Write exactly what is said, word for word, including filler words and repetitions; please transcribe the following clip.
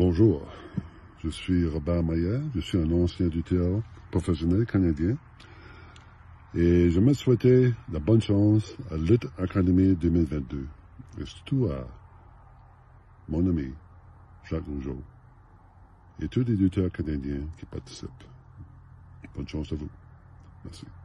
Bonjour, je suis Robert Maillet, je suis un ancien lutteur professionnel canadien et je me souhaitais la bonne chance à Lutte Academy deux mille vingt-deux et surtout à mon ami Jacques Rougeau et tous les lutteurs canadiens qui participent. Bonne chance à vous. Merci.